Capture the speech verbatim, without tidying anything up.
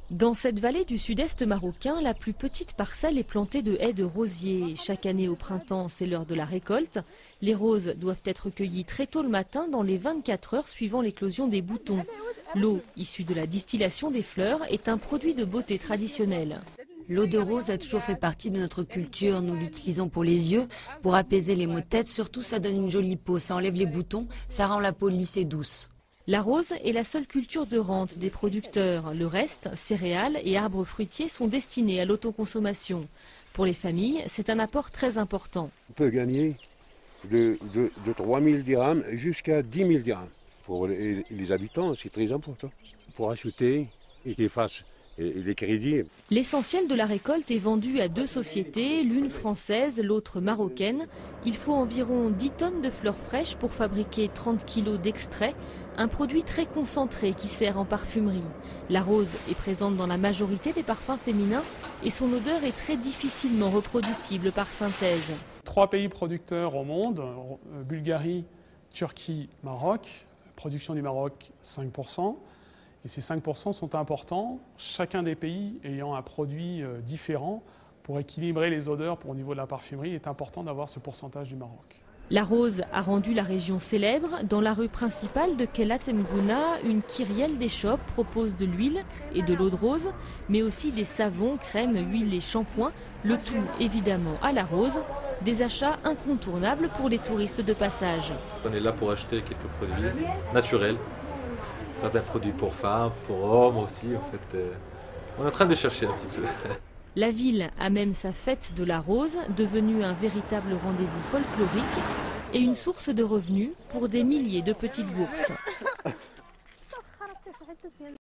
Dans cette vallée du sud-est marocain, la plus petite parcelle est plantée de haies de rosiers. Chaque année au printemps, c'est l'heure de la récolte. Les roses doivent être cueillies très tôt le matin dans les vingt-quatre heures suivant l'éclosion des boutons. L'eau issue de la distillation des fleurs est un produit de beauté traditionnel. L'eau de rose a toujours fait partie de notre culture. Nous l'utilisons pour les yeux, pour apaiser les maux de tête. Surtout, ça donne une jolie peau, ça enlève les boutons, ça rend la peau lisse et douce. La rose est la seule culture de rente des producteurs. Le reste, céréales et arbres fruitiers, sont destinés à l'autoconsommation. Pour les familles, c'est un apport très important. On peut gagner de, de, de trois mille dirhams jusqu'à dix mille dirhams. Pour les, les habitants, c'est très important. Pour acheter et qu'ils fassent les crédits. L'essentiel de la récolte est vendu à deux sociétés, l'une française, l'autre marocaine. Il faut environ dix tonnes de fleurs fraîches pour fabriquer trente kilos d'extrait, un produit très concentré qui sert en parfumerie. La rose est présente dans la majorité des parfums féminins et son odeur est très difficilement reproductible par synthèse. Trois pays producteurs au monde, Bulgarie, Turquie, Maroc. Production du Maroc, cinq pour cent. Et ces cinq pour cent sont importants, chacun des pays ayant un produit différent. Pour équilibrer les odeurs pour, au niveau de la parfumerie, il est important d'avoir ce pourcentage du Maroc. La rose a rendu la région célèbre. Dans la rue principale de Kelat Mgouna, une kyrielle d'échoppes propose de l'huile et de l'eau de rose, mais aussi des savons, crèmes, huiles et shampoings, le tout évidemment à la rose. Des achats incontournables pour les touristes de passage. On est là pour acheter quelques produits naturels. Certains produits pour femmes, pour hommes aussi, en fait. Euh, on est en train de chercher un petit peu. La ville a même sa fête de la rose, devenue un véritable rendez-vous folklorique et une source de revenus pour des milliers de petites bourses.